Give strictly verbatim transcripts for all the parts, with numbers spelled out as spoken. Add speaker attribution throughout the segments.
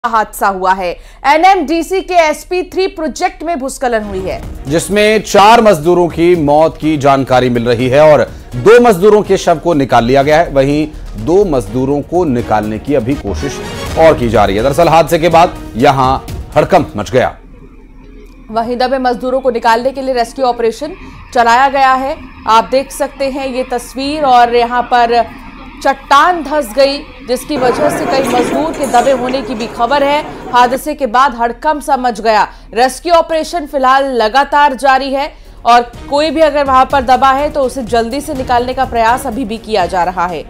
Speaker 1: हादसा हुआ है। एनएमडीसी के एसपी थ्री प्रोजेक्ट में भूस्खलन हुई है,
Speaker 2: जिसमें चार मजदूरों की मौत की जानकारी मिल रही है और दो मजदूरों के शव को निकाल लिया गया है। वहीं दो मजदूरों को निकालने की अभी कोशिश और की जा रही है। दरअसल हादसे के बाद यहां हड़कंप मच गया।
Speaker 1: वहीं दबे मजदूरों को निकालने के लिए रेस्क्यू ऑपरेशन चलाया गया है। आप देख सकते हैं ये तस्वीर, और यहां पर चट्टान धंस गई, जिसकी वजह से कई मजदूर के दबे होने की भी खबर है। हादसे के बाद हड़कंप सा मच गया। रेस्क्यू ऑपरेशन फिलहाल लगातार जारी है और कोई भी अगर वहां पर दबा है तो उसे जल्दी से निकालने का प्रयास अभी भी किया जा रहा है।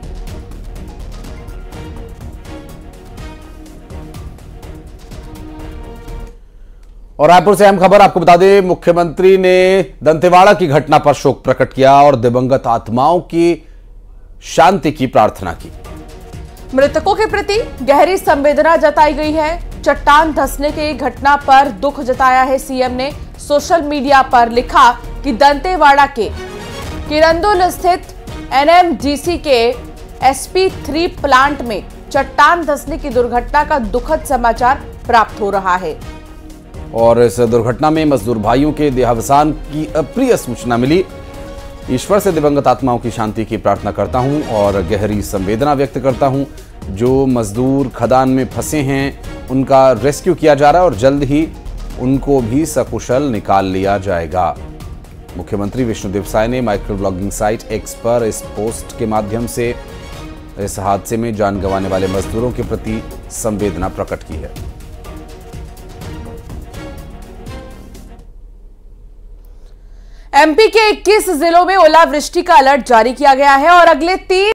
Speaker 2: और रायपुर से अहम खबर आपको बता दें, मुख्यमंत्री ने दंतेवाड़ा की घटना पर शोक प्रकट किया और दिवंगत आत्माओं की शांति की प्रार्थना की।
Speaker 1: मृतकों के प्रति गहरी संवेदना जताई गई है। चट्टान धंसने की घटना पर दुख जताया है सीएम ने। सोशल मीडिया पर लिखा कि दंतेवाड़ा के किरंदुल स्थित एनएमडीसी के एसपी थ्री प्लांट में चट्टान धंसने की दुर्घटना का दुखद समाचार प्राप्त हो रहा है।
Speaker 2: और इस दुर्घटना में मजदूर भाइयों के देहावसान की अप्रिय सूचना मिली। ईश्वर से दिवंगत आत्माओं की शांति की प्रार्थना करता हूं और गहरी संवेदना व्यक्त करता हूं। जो मजदूर खदान में फंसे हैं उनका रेस्क्यू किया जा रहा है और जल्द ही उनको भी सकुशल निकाल लिया जाएगा। मुख्यमंत्री विष्णुदेव साय ने माइक्रो ब्लॉगिंग साइट एक्स पर इस पोस्ट के माध्यम से इस हादसे में जान गंवाने वाले मजदूरों के प्रति संवेदना प्रकट की है।
Speaker 1: एमपी के इक्कीस जिलों में ओलावृष्टि का अलर्ट जारी किया गया है और अगले तीन